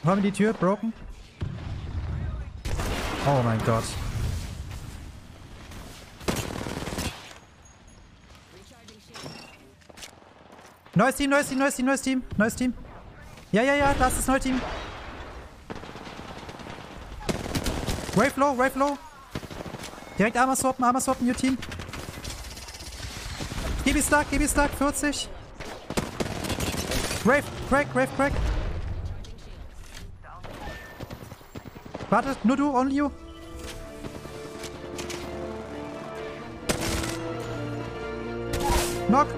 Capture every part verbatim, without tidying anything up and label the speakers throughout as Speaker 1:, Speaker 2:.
Speaker 1: Haben wir die Tür? Broken? Oh mein Gott. Neues Team, neues Team, neues Team, neues Team, neues Team. Ja, ja, ja, das ist das neue Team. Wave low, wave low. Direkt Armor swappen, Armor swappen, new Team. G B Stark, G B Stark, vierzig. Wave, crack, wave, crack. Wartet, nur du, only you. Knock.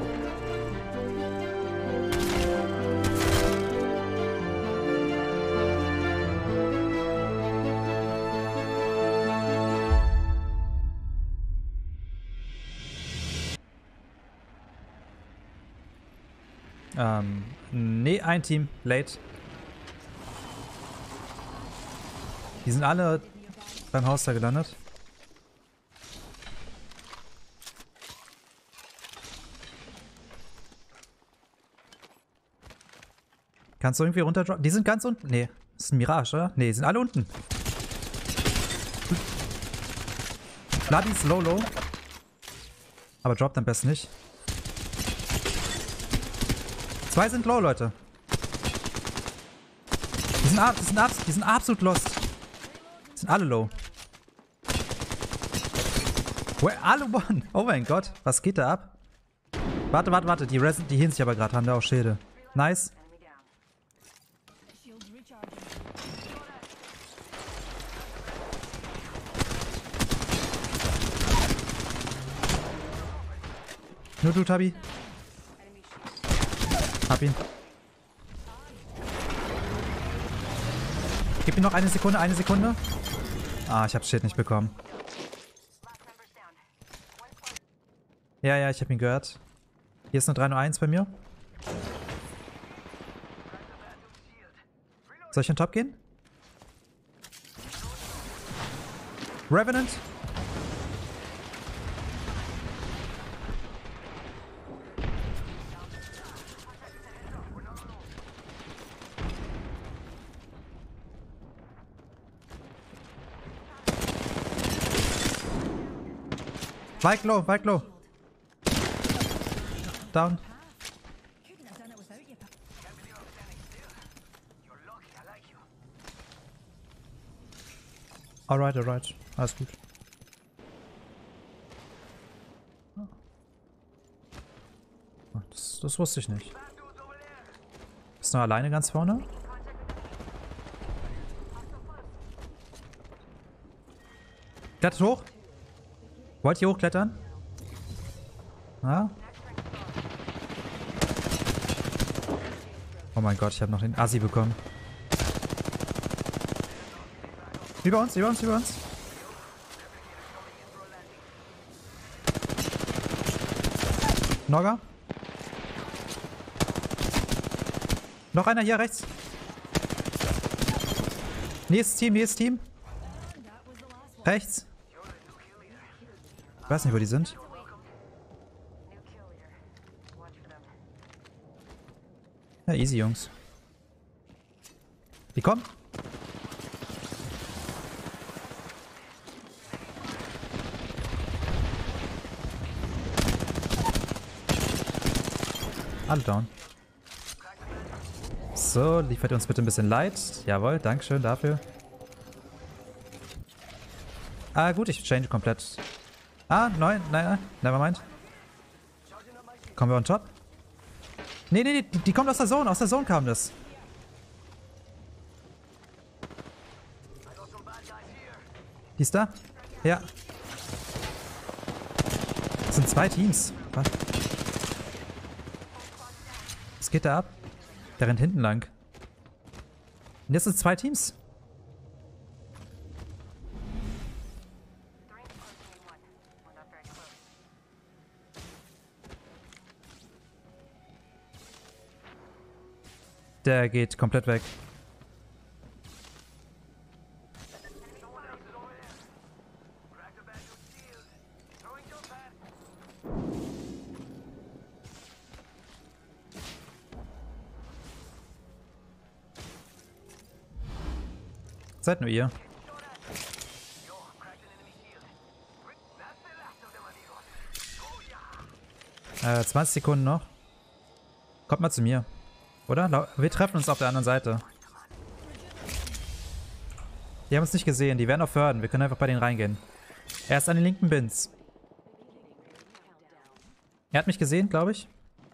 Speaker 1: Ähm, nee, ein Team, late. Die sind alle beim Haus da gelandet. Kannst du irgendwie runterdroppen? Die sind ganz unten. Nee, das ist ein Mirage, oder? Nee, die sind alle unten. Bloody ist low, low. Aber droppt am besten nicht. Zwei sind low, Leute. Die sind, ab, die sind, ab, die sind absolut lost. Die sind alle low. Where, alle one. Oh mein Gott, was geht da ab? Warte, warte, warte. Die, Res die hin sich aber gerade, haben da auch Schilde. Nice. Nur du, Tabi. Hab ihn. Gib mir noch eine Sekunde, eine Sekunde. Ah, ich hab Shit nicht bekommen. Ja, ja, ich hab ihn gehört. Hier ist eine drei null eins bei mir. Soll ich in den Top gehen? Revenant. Weit low, weit low. Down. Alright, alright. Alles gut. Das, das wusste ich nicht. Bist du noch alleine ganz vorne? Klettert hoch. Wollt ihr hochklettern? Ja? Oh mein Gott, ich habe noch den Assi bekommen. Über uns, über uns, über uns. Nogger. Noch einer hier rechts. Nächstes Team, nächstes Team. Rechts. Ich weiß nicht, wo die sind. Ja, easy, Jungs. Die kommen. Alle down. So, liefert uns bitte ein bisschen Light. Jawohl, dankeschön dafür. Ah, gut, ich change komplett. Ah, nein, nein, nevermind. Kommen wir on top? Nee, nee, nee, die, die kommt aus der Zone. Aus der Zone kam das. Die ist da? Ja. Das sind zwei Teams. Was? Was geht da ab? Der rennt hinten lang. Und jetzt sind zwei Teams. Der geht komplett weg. Seid nur ihr. Äh, zwanzig Sekunden noch. Kommt mal zu mir. Oder? Wir treffen uns auf der anderen Seite. Die haben uns nicht gesehen. Die werden auf Hürden. Wir können einfach bei denen reingehen. Er ist an den linken Bins. Er hat mich gesehen, glaube ich.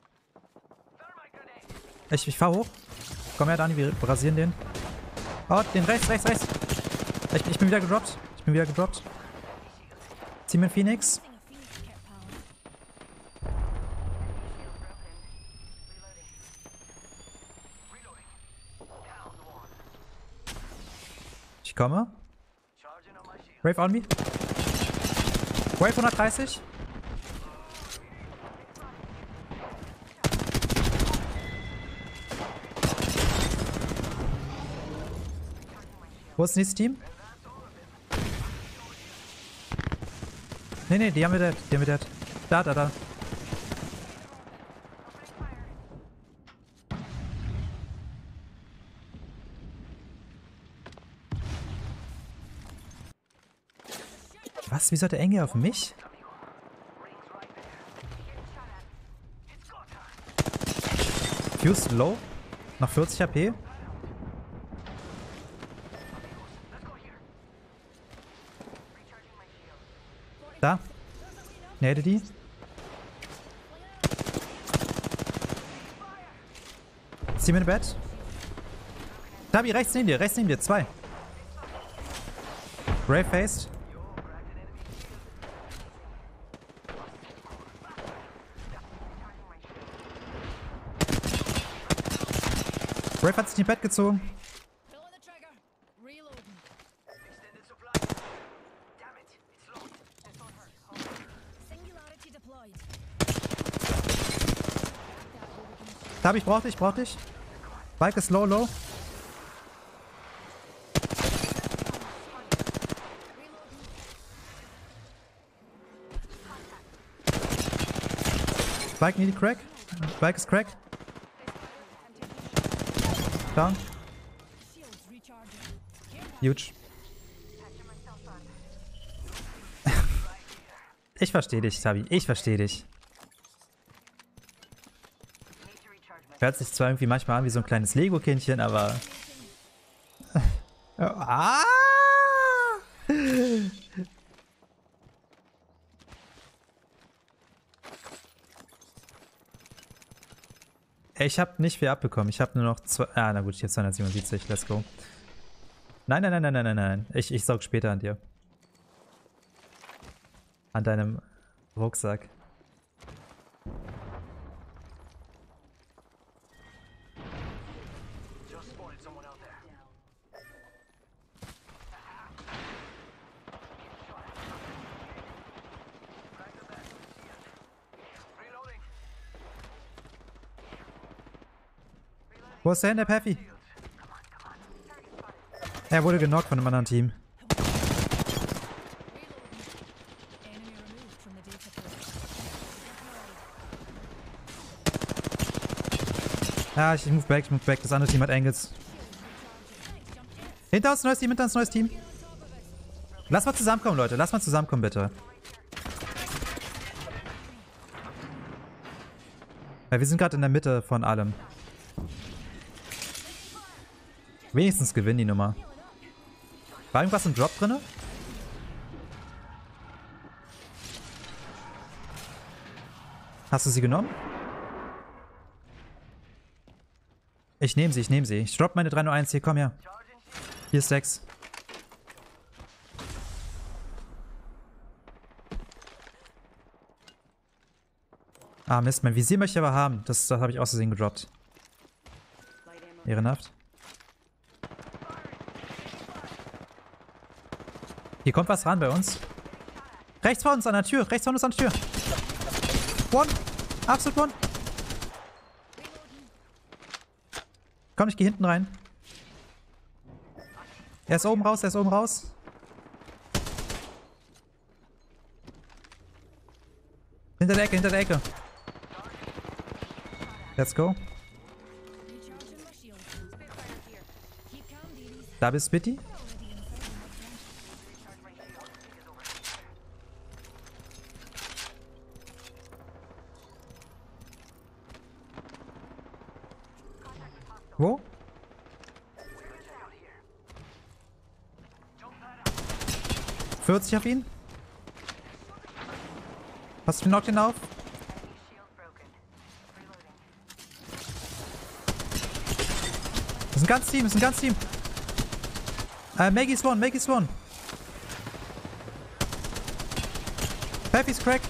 Speaker 1: Ich, ich fahr hoch. Komm her, Dani, wir rasieren den. Oh, den rechts, rechts, rechts. Ich, ich bin wieder gedroppt. Ich bin wieder gedroppt. Zieh mir einen Phoenix. Ich komme. Rave on me. Wave hundertdreißig. Wo ist das nächste Team? Nee, nee, die haben wir dead. Die haben wir dead. Da, da, da. Was? Wieso hat der Enge auf mich? Fuse low. Noch vierzig H P. Da. Nade die. Zieh mir ein Bett. Tabi, rechts neben dir, rechts neben dir. Zwei. Brave faced. Brave hat sich in Bett gezogen. Tabi, ich brauch dich, ich brauch dich. Bike ist low, low. Bike needy crack. Bike ist crack. Down. Huge. Ich verstehe dich, Tabi. Ich verstehe dich. Hört sich zwar irgendwie manchmal an wie so ein kleines Lego-Kindchen, aber... ah! Ich habe nicht viel abbekommen. Ich habe nur noch zwei... Ah, na gut, ich habe zweihundertsiebenundsiebzig. Let's go. Nein, nein, nein, nein, nein, nein, nein. Ich, ich saug später an dir. An deinem Rucksack. Wo ist der hin, der Paffy? Er wurde genockt von einem anderen Team. Ja, ich move back, ich move back. Das andere Team hat Angles. Hinter uns neues Team, hinter uns neues Team. Lass mal zusammenkommen, Leute. Lass mal zusammenkommen, bitte. Ja, wir sind gerade in der Mitte von allem. Wenigstens gewinnen die Nummer. War irgendwas im Drop drin? Hast du sie genommen? Ich nehme sie, ich nehme sie. Ich drop meine drei null eins hier, komm her. Hier ist sechs. Ah, Mist, mein Visier möchte ich aber haben. Das, das habe ich aus Versehen gedroppt. Ehrenhaft. Hier kommt was ran bei uns. Rechts vor uns an der Tür. Rechts vor uns an der Tür. One. Absolut one. Komm, ich gehe hinten rein. Er ist oben raus, er ist oben raus. Hinter der Ecke, hinter der Ecke. Let's go. Da bist Bitty. Wo? vierzig auf ihn. Was für knockt ihn auf? Das ist ein ganzes Team, das ist ein ganzes Team. Äh, Maggie ist one, Maggie ist one. Peppy's crack.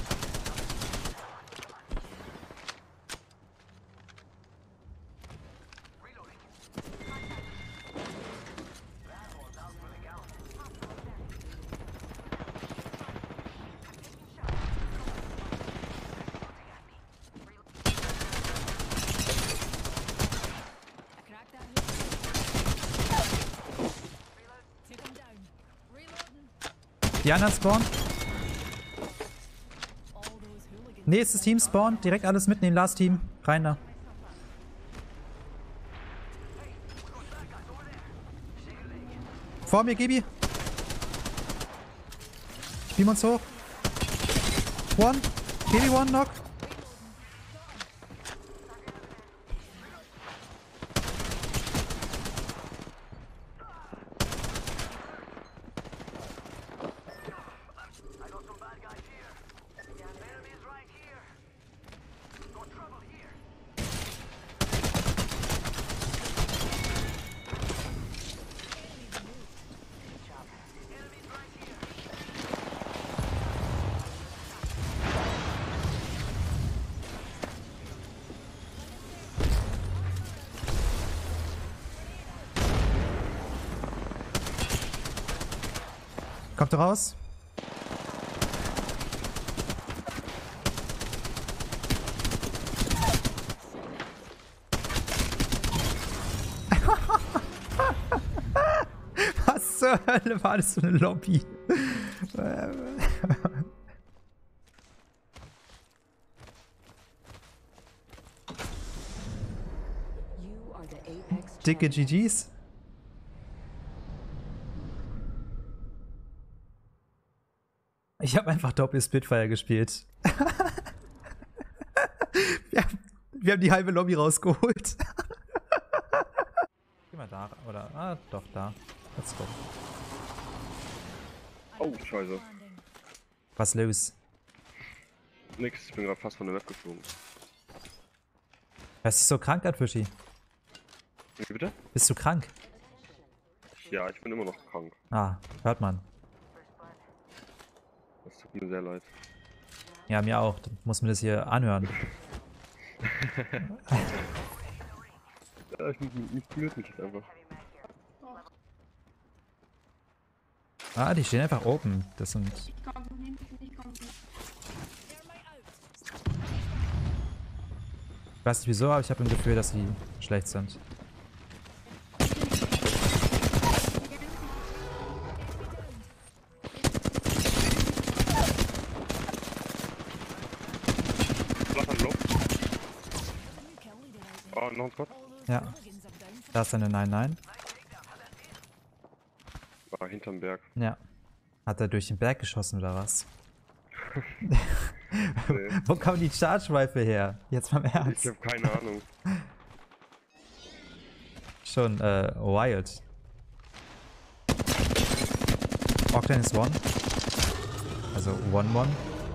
Speaker 1: Die anderen spawnen. Nächstes Team spawnt. Direkt alles mitnehmen. Last Team. Rein da. Vor mir, Gibi. Ich beam uns hoch. One. Gibi, one, knock. Kommt raus. Was zur Hölle war das für eine Lobby? Dicke G Gs. Ich habe einfach Doppel Spitfire gespielt. wir, haben, wir haben die halbe Lobby rausgeholt. Geh mal da, oder? Ah, doch, da. Let's go.
Speaker 2: Oh, scheiße.
Speaker 1: Was los?
Speaker 2: Nix, ich bin gerade fast von der Map geflogen.
Speaker 1: Was ist so krank, Fischi?
Speaker 2: Wie bitte?
Speaker 1: Bist du krank?
Speaker 2: Ja, ich bin immer noch krank.
Speaker 1: Ah, hört man.
Speaker 2: Das tut mir sehr leid.
Speaker 1: Ja, mir auch. Dann muss mir das hier anhören.
Speaker 2: Ja, ich, mich berührt mich jetzt einfach.
Speaker 1: Ah, die stehen einfach open. Das sind... Ich weiß nicht wieso, aber ich habe ein Gefühl, dass sie schlecht sind.
Speaker 2: Oh, noch ein Spot?
Speaker 1: Ja. Da ist eine neun neun.
Speaker 2: War hinterm Berg.
Speaker 1: Ja. Hat er durch den Berg geschossen oder was?
Speaker 2: Nee.
Speaker 1: Wo kommt die Charge Rifle her? Jetzt mal im Ernst.
Speaker 2: Ich hab keine Ahnung.
Speaker 1: Schon, äh, wild. Octane ist one. Also one one.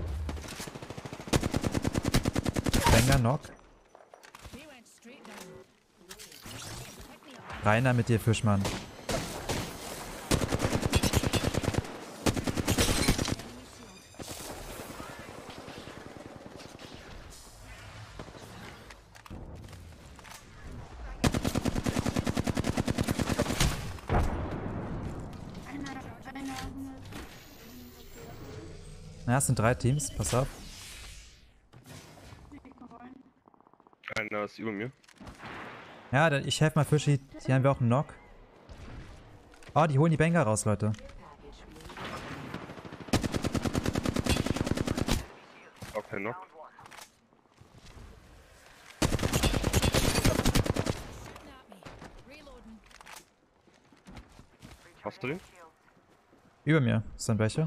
Speaker 1: Banger knock. Reiner mit dir, Fischmann. Na, es sind drei Teams, pass auf.
Speaker 2: Einer ist über mir.
Speaker 1: Ja, dann, ich helfe mal Fischi. Hier haben wir auch einen Knock. Oh, die holen die Banger raus, Leute.
Speaker 2: Auch kein Knock. Hast du den?
Speaker 1: Über mir sind welche.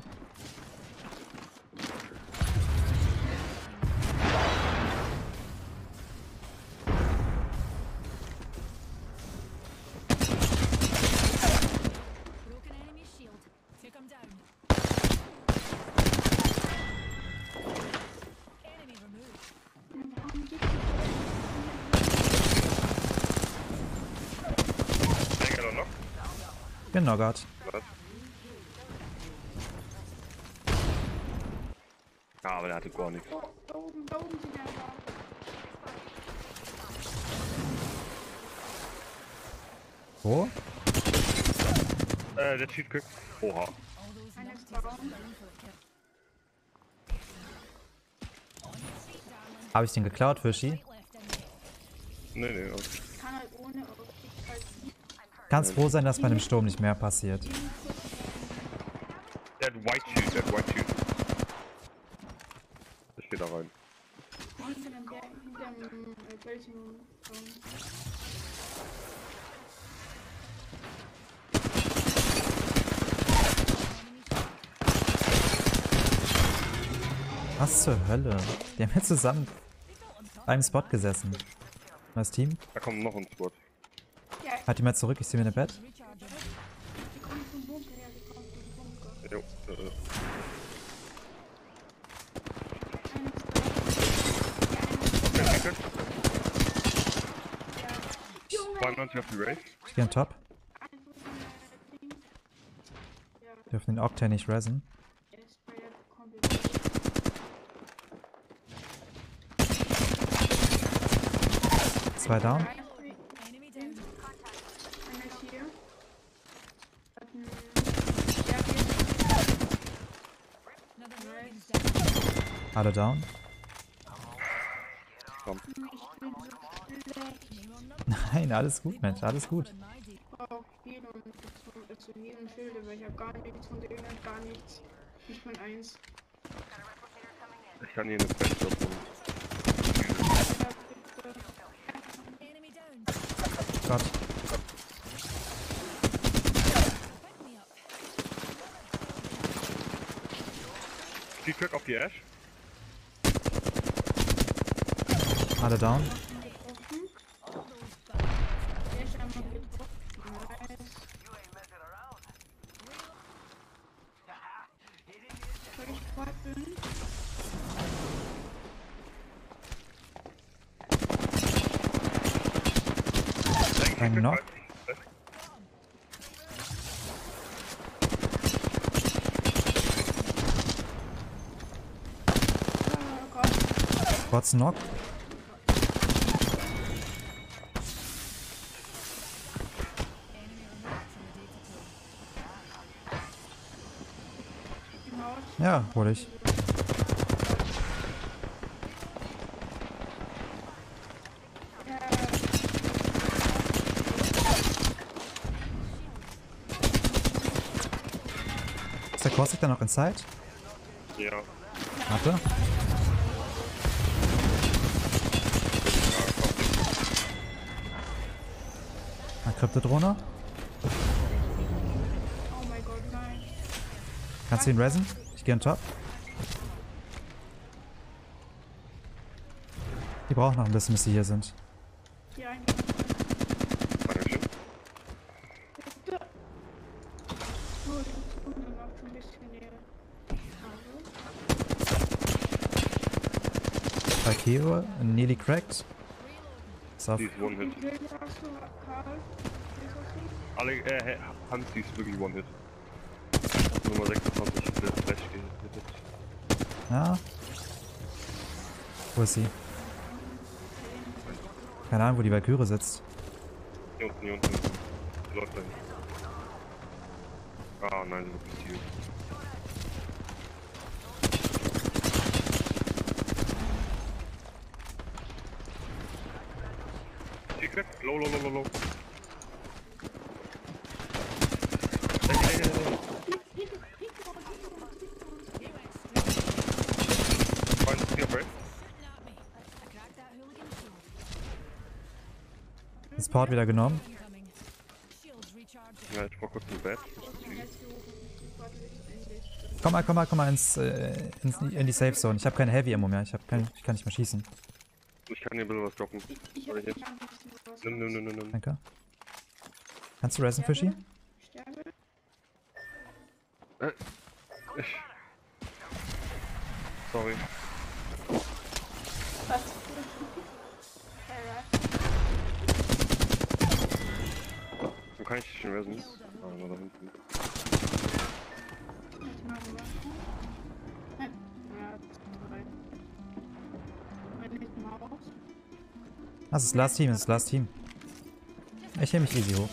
Speaker 1: bin Noggart.
Speaker 2: Was? Ja, aber der hatte gar nichts.
Speaker 3: Oh, da oben, da oben sind ja da.
Speaker 1: Wo?
Speaker 2: Äh, der Cheat Quick. Oha.
Speaker 3: Einer ist down.
Speaker 1: Habe ich den geklaut, Fischi?
Speaker 2: Nee, nee, okay.
Speaker 3: Kann halt ohne Aufstieg halt nicht.
Speaker 1: Kannst froh sein, dass bei dem Sturm nicht mehr passiert.
Speaker 2: Der hat White Shield, der hat White Shield. Ich geh da rein.
Speaker 3: Hinter dem Berg, hinter dem äh, Felsen.
Speaker 1: Was zur Hölle? Die haben jetzt zusammen beim Spot gesessen. Das Team?
Speaker 2: Da kommt noch ein Squad.
Speaker 3: Ja,
Speaker 1: Halt die mal zurück, ich sehe mir ein Bett.
Speaker 3: die kommen vom Bunker, ja, die kommen vom Bunker.
Speaker 2: Jo, äh,
Speaker 3: Einer ist down.
Speaker 2: äh.
Speaker 3: Junge!
Speaker 2: zweiundneunzig auf die Race.
Speaker 1: Ich gehe on top.
Speaker 3: Einfach ein Ding. Ja,
Speaker 1: Wir dürfen den Octane nicht resen.
Speaker 3: er ist bei der komplett.
Speaker 1: Zwei down.
Speaker 3: Einer ist hier. Hat einen. Ja, nice.
Speaker 1: Alle down.
Speaker 2: Komm.
Speaker 3: Ich bin so schlecht.
Speaker 1: Nein, alles gut, Mensch, alles gut.
Speaker 3: Ich brauche viel und zu jedem Schilde, weil ich habe gar nichts von denen, gar nichts. Ich bin eins.
Speaker 2: Ich kann hier eine Quest öffnen.
Speaker 3: Ja, bitte.
Speaker 1: Gott.
Speaker 2: Cheat Quick auf die Ash.
Speaker 1: Alle down.
Speaker 3: Getroffen. Der ist einmal getroffen. Nice. Soll ich quatschen?
Speaker 1: Ein Knock.
Speaker 3: Oh Gott.
Speaker 1: What's Knock?
Speaker 3: Im Haus.
Speaker 1: Ja, hol ich.
Speaker 3: Ja.
Speaker 1: Ist der Corsic da noch inside?
Speaker 2: Ja.
Speaker 1: Warte. Eine Kryptodrohne.
Speaker 3: Oh mein Gott, nein.
Speaker 1: Kannst du ihn resen? Ich gehe on top. Die brauchen noch ein bisschen, bis sie hier sind.
Speaker 3: Hier ein.
Speaker 2: Dankeschön.
Speaker 3: Bitte. Oh, die Hunde macht ein bisschen näher. Also.
Speaker 1: Bei Kiro, nearly cracked. Ist auf.
Speaker 2: Die ist One-Hit.
Speaker 3: Wie viel hast du, Karl? Wie viel hast du?
Speaker 2: Alle, äh, hey, Hans, die ist wirklich One-Hit. Nummer sechsundzwanzig, der Flash gehittet.
Speaker 1: Ja. Wo ist sie? Keine Ahnung, wo die Valkyrie sitzt.
Speaker 2: Hier unten, hier unten. Die läuft dahin. Ah, nein, sie wird gestealt. Secret? Low, low, low, low, low. Hey, hey, hey, hey. Find the upgrade.
Speaker 1: Das Port wieder genommen.
Speaker 2: Ja, ich brauch kurz ein Bett.
Speaker 1: Komm mal, komm mal, komm mal ins, äh, ins, in die Safe Zone. Ich habe keine Heavy Ammo mehr. Ich, hab kein, ich kann nicht mehr schießen.
Speaker 2: Ich kann hier ein bisschen was droppen.
Speaker 3: Ich
Speaker 2: Soll
Speaker 3: hab
Speaker 2: ich
Speaker 3: ich
Speaker 2: jetzt?
Speaker 3: hab ein bisschen was.
Speaker 2: Nimm, nimm, nimm, nimm, nimm.
Speaker 1: Danke. Kannst du resen, Fischi?
Speaker 3: Sterbe.
Speaker 2: Äh, ich. Sorry.
Speaker 3: Was?
Speaker 2: Dann kann ich dich schon resen. Ah, nur da hinten.
Speaker 3: Ich mache was. Ja, drei. Wenn ich Maus.
Speaker 1: Das ist das Last Team, das ist das Last Team. Ich nehme mich easy hoch.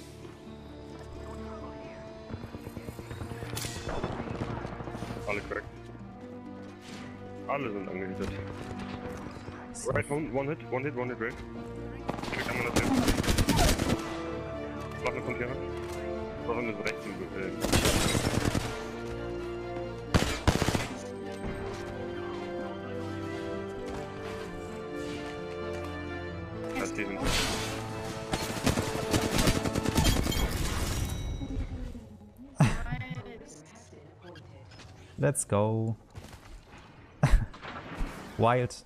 Speaker 2: Alle cracked. Alle sind angehittet. Right, one, one hit, one hit, one hit, right. Wir kann man das sehen. Flache Container. Warum ist rechts im Bild? Das hier sind.
Speaker 1: Let's go. Wild.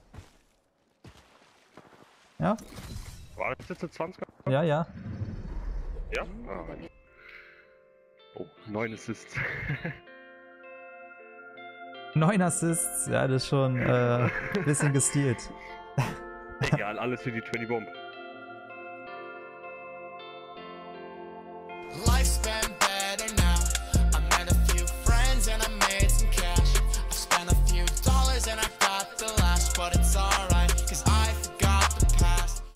Speaker 1: Ja?
Speaker 2: War das jetzt der zwanziger?
Speaker 1: Ja, ja.
Speaker 2: Ja? Ah, oh, neun Assists.
Speaker 1: Neun Assists, ja, das ist schon äh, ein bisschen gestealt.
Speaker 2: Egal, alles für die zwanzig Bomb.
Speaker 4: Lifespan